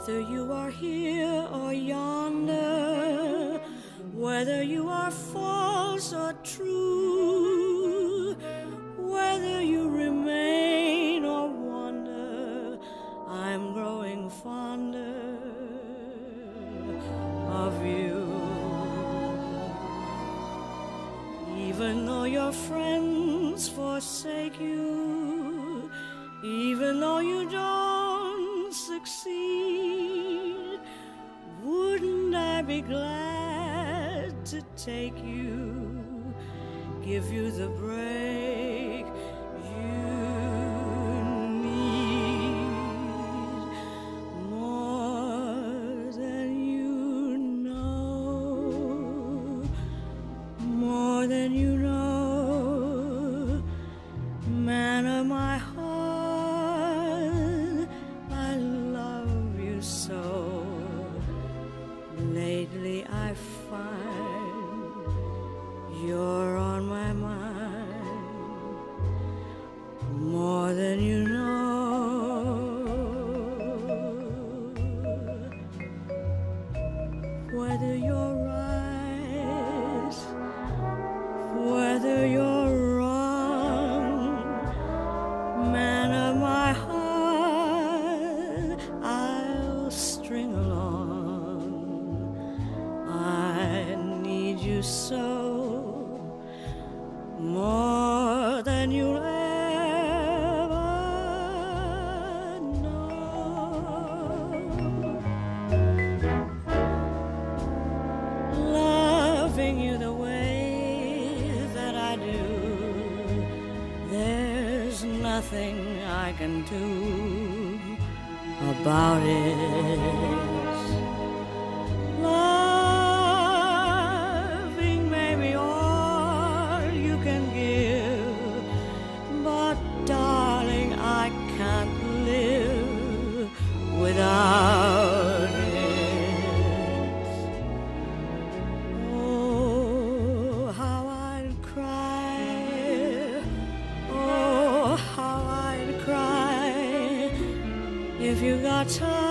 Whether you are here or yonder, whether you are false or true, whether you remain or wander, I'm growing fonder of you. Even though your friends forsake you, even though you don't succeed, wouldn't I be glad to take you, give you the break you need, more than you know, more than you know, man of my heart. So lately I find you're on my mind, more than you know. Whether you're right, whether you're wrong, man of my heart, string along. I need you so, more than you'll ever know. Loving you the way that I do, there's nothing I can do about it. Loving may be all you can give, but darling, I can't live without it. Oh, how I'd cry, oh, how I'd cry if you got tired